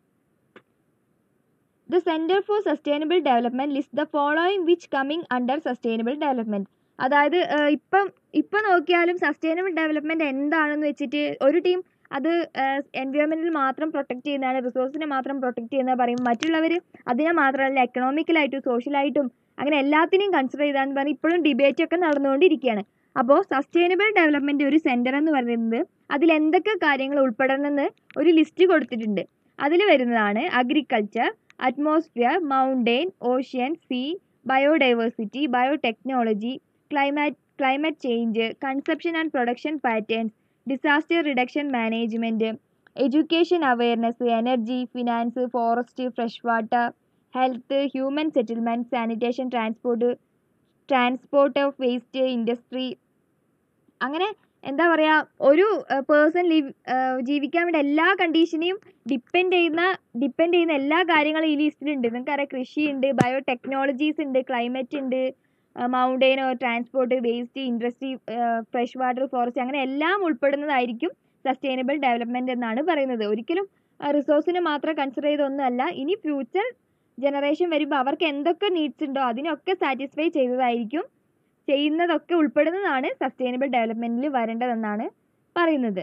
The Center for Sustainable Development lists the following which coming under sustainable development. അതായത് ഇപ്പം ഇപ്പം നോക്കിയാലും സസ്റ്റൈനബിൾ ഡെവലപ്മെൻറ്റ് എന്താണെന്ന് വെച്ചിട്ട് ഒരു ടീം അത് എൻവയോൺമെൻറ്റിൽ മാത്രം പ്രൊട്ടക്റ്റ് ചെയ്യുന്നതാണ്, റിസോഴ്സിനെ മാത്രം പ്രൊട്ടക്റ്റ് ചെയ്യുന്നത് പറയും. മറ്റുള്ളവർ അതിനെ മാത്രമല്ല എക്കണോമിക്കലായിട്ടും സോഷ്യലായിട്ടും അങ്ങനെ എല്ലാത്തിനെയും കൺസിഡർ ചെയ്താന്ന് പറഞ്ഞ് ഇപ്പോഴും ഡിബേറ്റൊക്കെ നടന്നുകൊണ്ടിരിക്കുകയാണ്. അപ്പോൾ സസ്റ്റൈനബിൾ ഡെവലപ്മെൻറ്റ് ഒരു സെൻറ്റർ എന്ന് പറയുന്നത് അതിൽ എന്തൊക്കെ കാര്യങ്ങൾ ഉൾപ്പെടണമെന്ന് ഒരു ലിസ്റ്റ് കൊടുത്തിട്ടുണ്ട്. അതിൽ വരുന്നതാണ് agriculture, atmosphere, mountain, ocean, sea, biodiversity, biotechnology, climate climate change, consumption and production patterns, disaster reduction management, education awareness, energy, finance, forest, fresh water, health, human settlement, sanitation, transport transport of waste, industry. അങ്ങനെ എന്താ പറയുക, ഒരു person leave ജീവിക്കാൻ വേണ്ടി എല്ലാ കണ്ടീഷനെയും depend ചെയ്യുന്ന depend ചെയ്യുന്ന എല്ലാ കാര്യങ്ങളും ഈ ലിസ്റ്റിലുണ്ട്. നിങ്ങൾക്കറിയാം കൃഷിയുണ്ട്, ബയോടെക്നോളജീസ് ഉണ്ട്, ക്ലൈമറ്റ് ഉണ്ട്, mountain, transport, waste, industry, fresh water, forest അങ്ങനെ എല്ലാം ഉൾപ്പെടുന്നതായിരിക്കും സസ്റ്റൈനബിൾ ഡെവലപ്മെൻറ്റ് എന്നാണ് പറയുന്നത്. ഒരിക്കലും റിസോഴ്സിനെ മാത്രം കൺസിഡർ ചെയ്തൊന്നുമല്ല, ഇനി ഫ്യൂച്ചർ ജനറേഷൻ വരുമ്പോൾ അവർക്ക് എന്തൊക്കെ നീഡ്സ് ഉണ്ടോ അതിനൊക്കെ സാറ്റിസ്ഫൈ ചെയ്തതായിരിക്കും ചെയ്യുന്നതൊക്കെ ഉൾപ്പെടുന്നതാണ് സസ്റ്റൈനബിൾ ഡെവലപ്മെൻറ്റിൽ വരേണ്ടതെന്നാണ് പറയുന്നത്.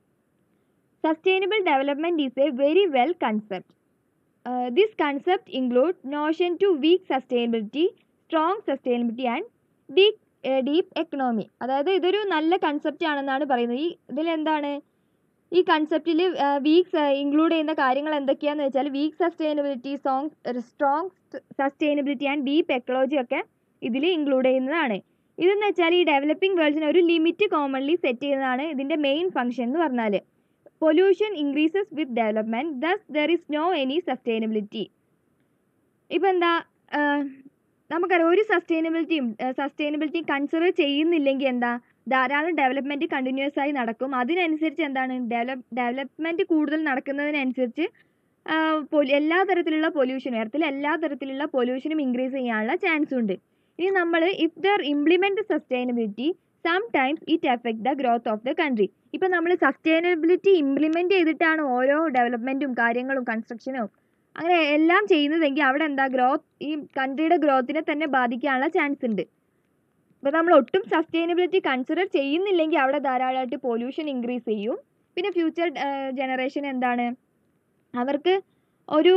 Sustainable development is a very well concept. This concept include notion to weak sustainability, strong sustainability and deep deep economy. അതായത് ഇതൊരു നല്ല കൺസെപ്റ്റ് ആണെന്നാണ് പറയുന്നത്. ഈ ഇതിലെന്താണ് ഈ കൺസെപ്റ്റിൽ വീക്ക് ഇൻക്ലൂഡ് ചെയ്യുന്ന കാര്യങ്ങൾ എന്തൊക്കെയാണെന്ന് വെച്ചാൽ weak sustainability, song strong sustainability and deep ecology ഒക്കെ ഇതിൽ ഇൻക്ലൂഡ് ചെയ്യുന്നതാണ്. ഇതെന്ന് വെച്ചാൽ ഈ ഡെവലപ്പിംഗ് വേൾഡ്സിന് ഒരു ലിമിറ്റ് കോമൺലി സെറ്റ് ചെയ്യുന്നതാണ് ഇതിൻ്റെ മെയിൻ ഫംഗ്ഷൻ എന്ന് പറഞ്ഞാൽ. Pollution increases with development, thus there is no any sustainability. ഇപ്പം എന്താ നമുക്കറിയാം, ഒരു സസ്റ്റൈനബിലിറ്റിയും സസ്റ്റൈനബിലിറ്റിയും കൺസിഡർ ചെയ്യുന്നില്ലെങ്കിൽ എന്താ ധാരാളം ഡെവലപ്മെൻറ്റ് കണ്ടിന്യൂസ് ആയി നടക്കും. അതിനനുസരിച്ച് എന്താണ് ഡെവലപ്പ് ഡെവലപ്മെൻറ്റ് കൂടുതൽ നടക്കുന്നതിനനുസരിച്ച് എല്ലാ തരത്തിലുള്ള പൊല്യൂഷനും എർത്തിൽ എല്ലാ തരത്തിലുള്ള പൊല്യൂഷനും ഇൻക്രീസ് ചെയ്യാനുള്ള ചാൻസും ഉണ്ട്. ഇനി നമ്മൾ if there implement sustainability sometimes it effect the growth of the country. ഇപ്പം നമ്മൾ സസ്റ്റൈനബിലിറ്റി ഇംപ്ലിമെൻറ്റ് ചെയ്തിട്ടാണ് ഓരോ ഡെവലപ്മെൻറ്റും കാര്യങ്ങളും കൺസ്ട്രക്ഷനും അങ്ങനെ എല്ലാം ചെയ്യുന്നതെങ്കിൽ അവിടെ എന്താ ഗ്രോത്ത് ഈ കൺട്രിയുടെ ഗ്രോത്തിനെ തന്നെ ബാധിക്കാനുള്ള ചാൻസ് ഉണ്ട്. അപ്പോൾ നമ്മൾ ഒട്ടും സസ്റ്റൈനബിലിറ്റി കൺസിഡർ ചെയ്യുന്നില്ലെങ്കിൽ അവിടെ ധാരാളമായിട്ട് പൊല്യൂഷൻ ഇൻക്രീസ് ചെയ്യും. പിന്നെ ഫ്യൂച്ചർ ജനറേഷൻ എന്താണ് അവർക്ക് ഒരു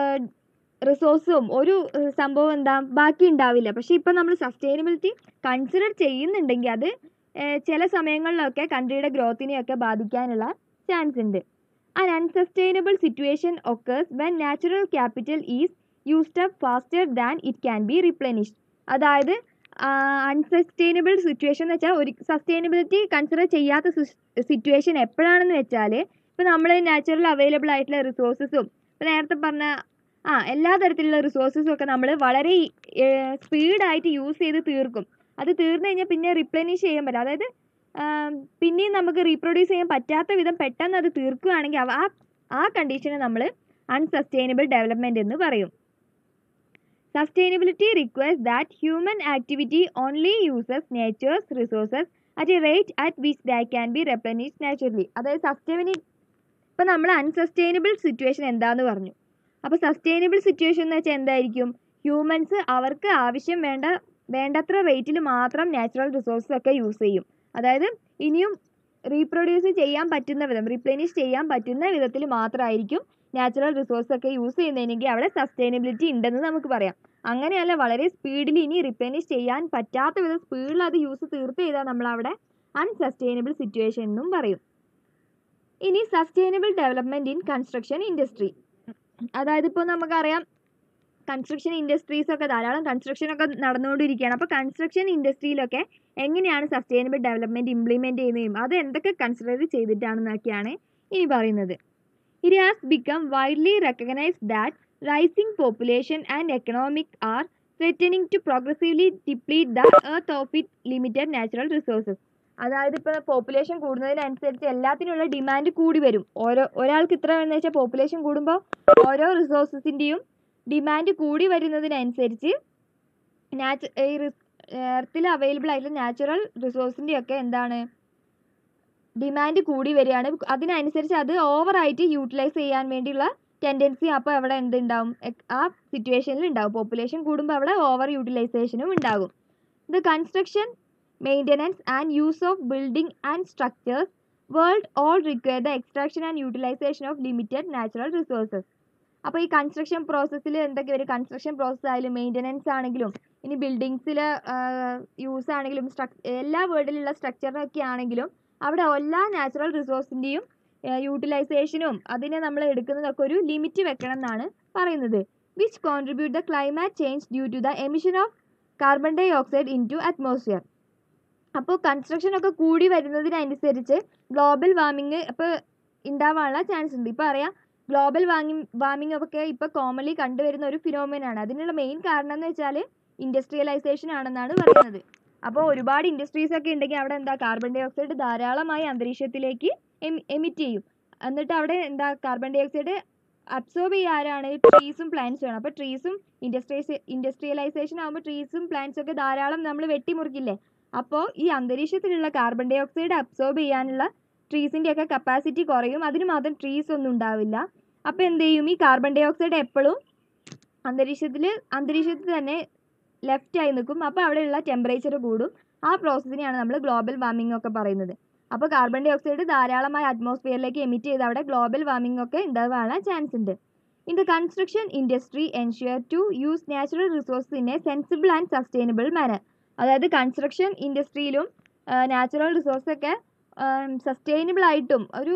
റിസോഴ്സും ഒരു സംഭവം എന്താ ബാക്കി ഉണ്ടാവില്ല. പക്ഷേ ഇപ്പം നമ്മൾ സസ്റ്റൈനബിലിറ്റി കൺസിഡർ ചെയ്യുന്നുണ്ടെങ്കിൽ അത് ചില സമയങ്ങളിലൊക്കെ കൺട്രിയുടെ ഗ്രോത്തിനെയൊക്കെ ബാധിക്കാനുള്ള ചാൻസ് ഉണ്ട്. An unsustainable situation occurs when natural capital is used up faster than it can be replenished. അതായത് അൺസസ്റ്റൈനബിൾ സിറ്റുവേഷൻ എന്ന് വെച്ചാൽ ഒരു സസ്റ്റൈനബിലിറ്റി കൺസിഡർ ചെയ്യാത്ത സിറ്റുവേഷൻ എപ്പോഴാണെന്ന് വെച്ചാൽ ഇപ്പോൾ നമ്മൾ നാച്ചുറൽ അവൈലബിൾ ആയിട്ടുള്ള റിസോഴ്സസും ഇപ്പോൾ നേരത്തെ പറഞ്ഞ ആ എല്ലാ തരത്തിലുള്ള റിസോഴ്സസും ഒക്കെ നമ്മൾ വളരെ സ്പീഡായിട്ട് യൂസ് ചെയ്ത് തീർക്കും. അത് തീർന്നു കഴിഞ്ഞാൽ പിന്നെ റിപ്ലനിഷ് ചെയ്യാൻ പറ്റില്ല. അതായത് പിന്നെയും നമുക്ക് റീപ്രൊഡ്യൂസ് ചെയ്യാൻ പറ്റാത്ത വിധം പെട്ടെന്ന് അത് തീർക്കുകയാണെങ്കിൽ ആ ആ കണ്ടീഷനെ നമ്മൾ അൺസസ്റ്റൈനബിൾ ഡെവലപ്മെൻറ്റ് എന്ന് പറയും. Sustainability requires that human activity only uses nature's resources at a rate at which that can be replenished naturally. അതായത് സസ്റ്റൈനബിലിറ്റി ഇപ്പോൾ നമ്മൾ അൺസസ്റ്റൈനബിൾ സിറ്റുവേഷൻ എന്താണെന്ന് പറഞ്ഞു. അപ്പോൾ സസ്റ്റൈനബിൾ സിറ്റുവേഷൻ എന്ന് വെച്ചാൽ എന്തായിരിക്കും? ഹ്യൂമൻസ് അവർക്ക് ആവശ്യം വേണ്ട വേണ്ടത്ര റേറ്റിൽ മാത്രം നാച്ചുറൽ റിസോഴ്സസ് ഒക്കെ യൂസ് ചെയ്യും. അതായത് ഇനിയും റീപ്രൊഡ്യൂസ് ചെയ്യാൻ പറ്റുന്ന വിധം റീപ്ലേനിഷ് ചെയ്യാൻ പറ്റുന്ന വിധത്തിൽ മാത്രമായിരിക്കും നാച്ചുറൽ റിസോഴ്സ് ഒക്കെ യൂസ് ചെയ്യുന്നതെങ്കിൽ അവിടെ സസ്റ്റൈനബിലിറ്റി ഉണ്ടെന്ന് നമുക്ക് പറയാം. അങ്ങനെയല്ല വളരെ സ്പീഡിൽ ഇനി റീപ്ലേനിഷ് ചെയ്യാൻ പറ്റാത്ത വിധം സ്പീഡിൽ അത് യൂസ് തീർത്ത് ചെയ്താൽ നമ്മളവിടെ അൺസസ്റ്റൈനബിൾ സിറ്റുവേഷൻ എന്നും പറയും. ഇനി sustainable development in construction industry. അതായത് ഇപ്പോൾ നമുക്കറിയാം കൺസ്ട്രക്ഷൻ ഇൻഡസ്ട്രീസൊക്കെ ധാരാളം കൺസ്ട്രക്ഷനൊക്കെ നടന്നുകൊണ്ടിരിക്കുകയാണ്. അപ്പോൾ കൺസ്ട്രക്ഷൻ ഇൻഡസ്ട്രിയിലൊക്കെ എങ്ങനെയാണ് സസ്റ്റൈനബിൾ ഡെവലപ്മെൻറ്റ് ഇംപ്ലിമെൻറ്റ് ചെയ്യുന്നതും അത് എന്തൊക്കെ കൺസിഡർ ചെയ്തിട്ടാണെന്നൊക്കെയാണ് ഇനി പറയുന്നത്. It has become widely recognised that rising population and economic are threatening to progressively deplete the earth of it limited natural resources. അതായത് ഇപ്പോൾ പോപ്പുലേഷൻ കൂടുന്നതിനനുസരിച്ച് എല്ലാത്തിനുള്ള ഡിമാൻഡ് കൂടി വരും. ഓരോ ഒരാൾക്ക് ഇത്ര എന്ന് വെച്ചാൽ പോപ്പുലേഷൻ കൂടുമ്പോൾ ഓരോ റിസോഴ്സസിൻ്റെയും ഡിമാൻഡ് കൂടി വരുന്നതിനനുസരിച്ച് നാച്ചു ഈ എർത്തിൽ അവൈലബിൾ ആയിട്ടുള്ള നാച്ചുറൽ റിസോഴ്സിൻ്റെയൊക്കെ എന്താണ് ഡിമാൻഡ് കൂടി വരികയാണ്. അതിനനുസരിച്ച് അത് ഓവറായിട്ട് യൂട്ടിലൈസ് ചെയ്യാൻ വേണ്ടിയുള്ള ടെൻഡൻസി അപ്പോൾ അവിടെ എന്തുണ്ടാവും? ആ സിറ്റുവേഷനിൽ ഉണ്ടാവും. പോപ്പുലേഷൻ കൂടുമ്പോൾ അവിടെ ഓവർ യൂട്ടിലൈസേഷനും ഉണ്ടാകും. The construction maintenance and use of building and structures world all require the extraction and utilisation of limited natural resources. അപ്പോൾ ഈ കൺസ്ട്രക്ഷൻ പ്രോസസ്സിൽ എന്തൊക്കെ വരും? കൺസ്ട്രക്ഷൻ പ്രോസസ്സ് ആയാലും മെയിൻ്റനൻസ് ആണെങ്കിലും ഇനി ബിൽഡിങ്സിൽ യൂസ് ആണെങ്കിലും സ്ട്രക് എല്ലാ വേൾഡിലുള്ള സ്ട്രക്ചറിനൊക്കെ ആണെങ്കിലും അവിടെ എല്ലാ നാച്ചുറൽ റിസോഴ്സിൻ്റെയും യൂട്ടിലൈസേഷനും അതിനെ നമ്മൾ എടുക്കുന്നതൊക്കെ ഒരു ലിമിറ്റ് വെക്കണം എന്നാണ് പറയുന്നത്. Which contribute the climate change due to the emission of carbon dioxide in to atmosphere. അപ്പോൾ കൺസ്ട്രക്ഷനൊക്കെ കൂടി വരുന്നതിനനുസരിച്ച് ഗ്ലോബൽ വാർമിങ് അപ്പോൾ ഉണ്ടാവാനുള്ള ചാൻസ് ഉണ്ട്. ഇപ്പോൾ അറിയാം ഗ്ലോബൽ വാർമിങ് വാർമിംഗ് ഒക്കെ ഇപ്പോൾ കോമൺലി കണ്ടുവരുന്ന ഒരു ഫിനോമിനാണ്. അതിനുള്ള മെയിൻ കാരണം എന്ന് വെച്ചാൽ ഇൻഡസ്ട്രിയലൈസേഷൻ ആണെന്നാണ് പറയുന്നത്. അപ്പോൾ ഒരുപാട് ഇൻഡസ്ട്രീസ് ഒക്കെ ഉണ്ടെങ്കിൽ അവിടെ എന്താ കാർബൺ ഡൈ ഓക്സൈഡ് ധാരാളമായി അന്തരീക്ഷത്തിലേക്ക് എമിറ്റ് ചെയ്യും. എന്നിട്ട് അവിടെ എന്താ കാർബൺ ഡൈ ഓക്സൈഡ് അബ്സോർബ് ചെയ്യുക ആരാണ്? ട്രീസും പ്ലാന്റ്സും ആണ്. അപ്പോൾ ട്രീസും ഇൻഡസ്ട്രീസ് ഇൻഡസ്ട്രിയലൈസേഷൻ ആകുമ്പോൾ ട്രീസും പ്ലാന്റ്സും ഒക്കെ ധാരാളം നമ്മൾ വെട്ടിമുറിക്കില്ലേ? അപ്പോൾ ഈ അന്തരീക്ഷത്തിലുള്ള കാർബൺ ഡൈ ഓക്സൈഡ് അബ്സോർബ് ചെയ്യാനുള്ള ട്രീസിൻ്റെയൊക്കെ കപ്പാസിറ്റി കുറയും. അതിന് മാത്രം ട്രീസ് ഒന്നും ഉണ്ടാവില്ല. അപ്പോൾ എന്ത് ചെയ്യും? ഈ കാർബൺ ഡൈ ഓക്സൈഡ് എപ്പോഴും അന്തരീക്ഷത്തിൽ അന്തരീക്ഷത്തിൽ തന്നെ ലെഫ്റ്റായി നിൽക്കും. അപ്പോൾ അവിടെയുള്ള ടെമ്പറേച്ചർ കൂടും. ആ പ്രോസസ്സിനെയാണ് നമ്മൾ ഗ്ലോബൽ വാർമിംഗ് ഒക്കെ പറയുന്നത്. അപ്പോൾ കാർബൺ ഡൈ ഓക്സൈഡ് ധാരാളമായി അറ്റ്മോസ്ഫിയറിലേക്ക് എമിറ്റ് ചെയ്ത് അവിടെ ഗ്ലോബൽ വാർമിംഗ് ഒക്കെ ഉണ്ടാകാനുള്ള ചാൻസ് ഉണ്ട്. In the construction industry ensure to use natural resources in a sensible and sustainable manner. അതായത് കൺസ്ട്രക്ഷൻ ഇൻഡസ്ട്രിയിലും നാച്ചുറൽ റിസോഴ്സൊക്കെ സസ്റ്റൈനബിൾ ആയിട്ടും ഒരു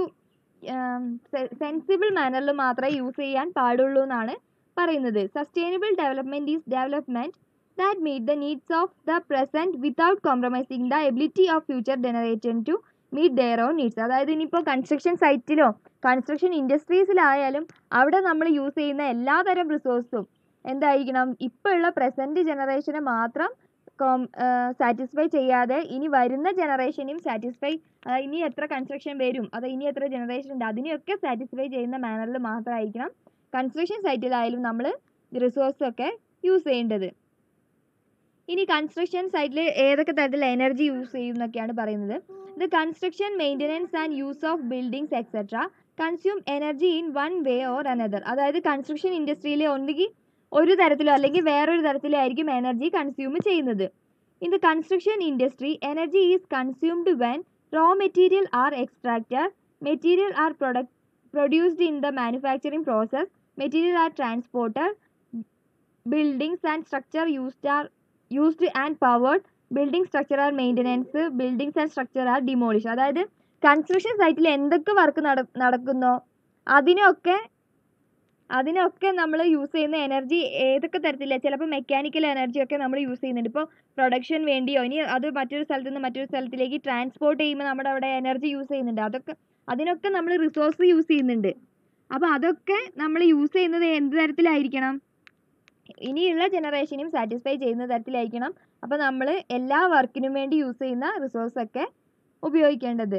സെൻസിബിൾ മാനറിൽ മാത്രമേ യൂസ് ചെയ്യാൻ പാടുള്ളൂ എന്നാണ് പറയുന്നത്. Sustainable development is development that meet the needs of the present without compromising the ability of future generation to meet their own needs. അതായത് ഇനിയിപ്പോൾ കൺസ്ട്രക്ഷൻ സൈറ്റിലോ കൺസ്ട്രക്ഷൻ ഇൻഡസ്ട്രീസിലായാലും അവിടെ നമ്മൾ യൂസ് ചെയ്യുന്ന എല്ലാതരം റിസോഴ്സും എന്തായിരിക്കണം? ഇപ്പോൾ ഉള്ള പ്രസൻറ്റ് ജനറേഷനെ മാത്രം സാറ്റിസ്ഫൈ ചെയ്യാതെ ഇനി വരുന്ന ജനറേഷനെയും സാറ്റിസ്ഫൈ ഇനി എത്ര കൺസ്ട്രക്ഷൻ വരും അത് ഇനി എത്ര ജനറേഷൻ ഉണ്ട് അതിനെയൊക്കെ സാറ്റിസ്ഫൈ ചെയ്യുന്ന മാനറിൽ മാത്രമായിരിക്കണം കൺസ്ട്രക്ഷൻ സൈറ്റിലായാലും നമ്മൾ റിസോഴ്സൊക്കെ യൂസ് ചെയ്യേണ്ടത്. ഇനി കൺസ്ട്രക്ഷൻ സൈറ്റിൽ ഏതൊക്കെ തരത്തിലുള്ള എനർജി യൂസ് ചെയ്യും എന്നൊക്കെയാണ് പറയുന്നത്. The construction maintenance and use of buildings etcetera consume energy in one way or another. അതായത് കൺസ്ട്രക്ഷൻ ഇൻഡസ്ട്രിയിൽ ഒന്നുകിൽ ഒരു തരത്തിലോ അല്ലെങ്കിൽ വേറൊരു തരത്തിലോ ആയിരിക്കും എനർജി കൺസ്യൂം ചെയ്യുന്നത്. In the construction industry energy is consumed when raw material are extracted, material are product produced in the manufacturing process, material are transported, buildings and structure used are used and powered, building structure are maintenance, buildings and structure R demolish. അതായത് construction സൈറ്റിൽ എന്തൊക്കെ work നട നടക്കുന്നോ അതിനൊക്കെ അതിനൊക്കെ നമ്മൾ use ചെയ്യുന്ന energy ഏതൊക്കെ തരത്തില്ല. ചിലപ്പോൾ മെക്കാനിക്കൽ എനർജിയൊക്കെ നമ്മൾ യൂസ് ചെയ്യുന്നുണ്ട്. ഇപ്പോൾ പ്രൊഡക്ഷൻ വേണ്ടിയോ ഇനി അത് മറ്റൊരു സ്ഥലത്ത് നിന്ന് മറ്റൊരു സ്ഥലത്തിലേക്ക് ട്രാൻസ്പോർട്ട് ചെയ്യുമ്പോൾ നമ്മുടെ അവിടെ എനർജി യൂസ് ചെയ്യുന്നുണ്ട്. അതൊക്കെ അതിനൊക്കെ നമ്മൾ റിസോഴ്സ് യൂസ് ചെയ്യുന്നുണ്ട്. അപ്പോൾ അതൊക്കെ നമ്മൾ യൂസ് ചെയ്യുന്നത് എന്ത് തരത്തിലായിരിക്കണം, ഇനിയുള്ള ജനറേഷനും സാറ്റിസ്ഫൈ ചെയ്യുന്ന തരത്തിലായിരിക്കണം. അപ്പോൾ നമ്മൾ എല്ലാ വർക്കിനും വേണ്ടി യൂസ് ചെയ്യുന്ന റിസോഴ്സൊക്കെ ഉപയോഗിക്കേണ്ടത്.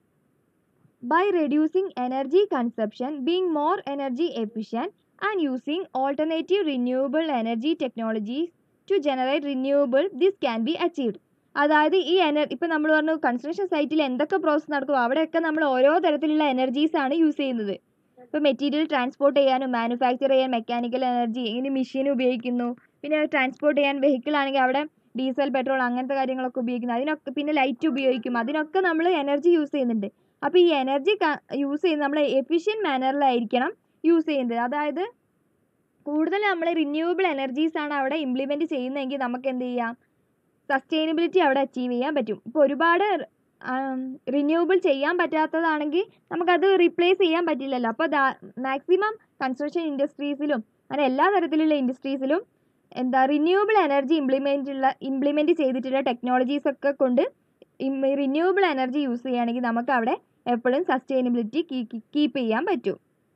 By reducing energy consumption, being more energy efficient and using alternative renewable energy technologies to generate renewable, this can be achieved. അതായത് ഈ എനർ ഇപ്പോൾ നമ്മൾ പറഞ്ഞു കൺസ്ട്രക്ഷൻ സൈറ്റിൽ എന്തൊക്കെ പ്രോസസ്സ് നടക്കുമോ അവിടെയൊക്കെ നമ്മൾ ഓരോ തരത്തിലുള്ള എനർജീസാണ് യൂസ് ചെയ്യുന്നത്. ഇപ്പോൾ മെറ്റീരിയൽ ട്രാൻസ്പോർട്ട് ചെയ്യാനും മാനുഫാക്ചർ ചെയ്യാൻ മെക്കാനിക്കൽ എനർജി, ഇനി മെഷീൻ ഉപയോഗിക്കുന്നു. പിന്നെ ട്രാൻസ്പോർട്ട് ചെയ്യാൻ വെഹിക്കിൾ ആണെങ്കിൽ അവിടെ ഡീസൽ, പെട്രോൾ അങ്ങനത്തെ കാര്യങ്ങളൊക്കെ ഉപയോഗിക്കുന്നു. അതിനൊക്കെ പിന്നെ ലൈറ്റ് ഉപയോഗിക്കും. അതിനൊക്കെ നമ്മൾ എനർജി യൂസ് ചെയ്യുന്നുണ്ട്. അപ്പോൾ ഈ എനർജി യൂസ് ചെയ്യുന്നത് നമ്മൾ എഫിഷ്യൻറ്റ് മാനറിലായിരിക്കണം യൂസ് ചെയ്യുന്നത്. അതായത് കൂടുതൽ നമ്മൾ റിന്യൂവബിൾ എനർജീസാണ് അവിടെ ഇംപ്ലിമെൻറ്റ് ചെയ്യുന്നതെങ്കിൽ നമുക്ക് എന്ത് ചെയ്യാം, സസ്റ്റൈനബിലിറ്റി അവിടെ അച്ചീവ് ചെയ്യാൻ പറ്റും. ഇപ്പോൾ ഒരുപാട് റിന്യൂവബിൾ ചെയ്യാൻ പറ്റാത്തതാണെങ്കിൽ നമുക്കത് റീപ്ലേസ് ചെയ്യാൻ പറ്റില്ലല്ലോ. അപ്പോൾ മാക്സിമം കൺസ്ട്രക്ഷൻ ഇൻഡസ്ട്രീസിലും അങ്ങനെ എല്ലാ തരത്തിലുള്ള ഇൻഡസ്ട്രീസിലും എന്താ റിന്യൂവബിൾ എനർജി ഇംപ്ലിമെൻ്റ് ഉള്ള ഇംപ്ലിമെൻറ്റ് ചെയ്തിട്ടുള്ള ടെക്നോളജീസൊക്കെ കൊണ്ട് റിന്യൂവബിൾ എനർജി യൂസ് ചെയ്യുകയാണെങ്കിൽ നമുക്ക് അവിടെ എപ്പോഴും സസ്റ്റൈനബിലിറ്റി കീപ്പ് ചെയ്യാൻ പറ്റും.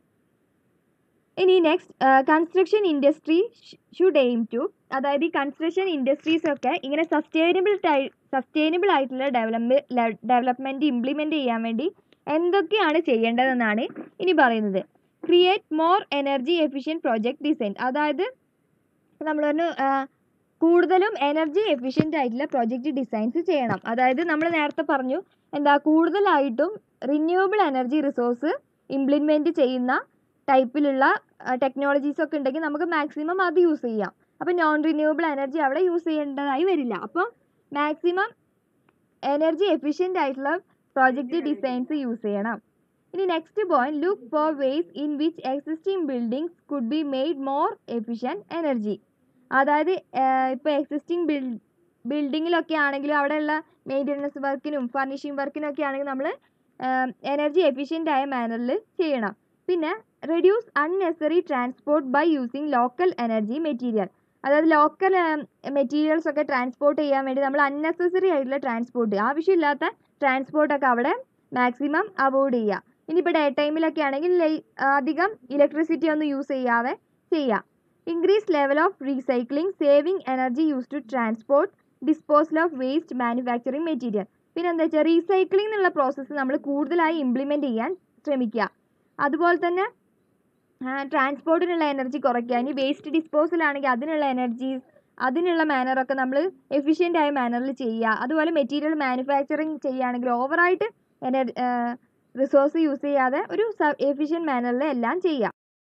ഇനി next construction industry should aim to, അതായത് ഈ കൺസ്ട്രക്ഷൻ ഇൻഡസ്ട്രീസൊക്കെ ഇങ്ങനെ സസ്റ്റൈനബിൾ സസ്റ്റൈനബിൾ ആയിട്ടുള്ള ഡെവലപ്പ് ഡെവലപ്മെൻറ്റ് ഇംപ്ലിമെൻറ്റ് ചെയ്യാൻ വേണ്ടി എന്തൊക്കെയാണ് ചെയ്യേണ്ടതെന്നാണ് ഇനി പറയുന്നത്. Create more energy efficient project design. അതായത് നമ്മൾ പറഞ്ഞു കൂടുതലും എനർജി എഫിഷ്യൻ്റ് ആയിട്ടുള്ള പ്രോജക്റ്റ് ഡിസൈൻസ് ചെയ്യണം. അതായത് നമ്മൾ നേരത്തെ പറഞ്ഞു എന്താ കൂടുതലായിട്ടും റിന്യൂവബിൾ എനർജി റിസോഴ്സ് ഇംപ്ലിമെൻറ്റ് ചെയ്യുന്ന ടൈപ്പിലുള്ള ടെക്നോളജീസൊക്കെ ഉണ്ടെങ്കിൽ നമുക്ക് മാക്സിമം അത് യൂസ് ചെയ്യാം. അപ്പോൾ നോൺ റിന്യൂവബിൾ എനർജി അവിടെ യൂസ് ചെയ്യേണ്ടതായി വരില്ല. അപ്പോൾ മാക്സിമം എനർജി എഫിഷ്യൻ്റ് ആയിട്ടുള്ള പ്രോജക്റ്റ് ഡിസൈൻസ് യൂസ് ചെയ്യണം. ഇനി next point, look for ways in which existing buildings could be made more efficient energy. അതായത് ഇപ്പോൾ എക്സിസ്റ്റിംഗ് ബിൽ ബിൽഡിങ്ങിലൊക്കെ ആണെങ്കിലും അവിടെയുള്ള മെയിൻ്റനൻസ് വർക്കിനും ഫർണിഷിംഗ് വർക്കിനും ഒക്കെ ആണെങ്കിൽ നമ്മൾ എനർജി എഫിഷ്യൻ്റ് ആയ മാനറിൽ ചെയ്യണം. പിന്നെ reduce unnecessary transport by using local energy material. അതായത് ലോക്കൽ മെറ്റീരിയൽസ് ഒക്കെ ട്രാൻസ്പോർട്ട് ചെയ്യാൻ വേണ്ടി നമ്മൾ അൺനെസസറി ആയിട്ടുള്ള ട്രാൻസ്പോർട്ട്, ആവശ്യമില്ലാത്ത ട്രാൻസ്പോർട്ടൊക്കെ അവിടെ മാക്സിമം അവോയ്ഡ് ചെയ്യുക. ഇനിയിപ്പോൾ ഡേ ടൈമിലൊക്കെ ആണെങ്കിൽ അധികം ഇലക്ട്രിസിറ്റി ഒന്നും യൂസ് ചെയ്യാതെ ചെയ്യുക. Increase level of recycling, saving energy use to transport, disposal of waste, manufacturing material. പിന്നെ എന്താ വെച്ചാൽ റീസൈക്ലിംഗ് എന്നുള്ള പ്രോസസ്സ് നമ്മൾ കൂടുതലായി ഇംപ്ലിമെൻറ്റ് ചെയ്യാൻ ശ്രമിക്കുക. അതുപോലെ തന്നെ ട്രാൻസ്പോർട്ടിനുള്ള എനർജി കുറയ്ക്കുക. ഇനി വേസ്റ്റ് ഡിസ്പോസൽ ആണെങ്കിൽ അതിനുള്ള എനർജി അതിനുള്ള മാനറൊക്കെ നമ്മൾ എഫിഷ്യൻ്റ് ആയ മാനറിൽ ചെയ്യുക. അതുപോലെ മെറ്റീരിയൽ മാനുഫാക്ചറിങ് ചെയ്യുകയാണെങ്കിൽ ഓവറായിട്ട് എനർ റിസോഴ്സ് യൂസ് ചെയ്യാതെ ഒരു എഫിഷ്യൻറ്റ് മാനറിൽ എല്ലാം ചെയ്യുക.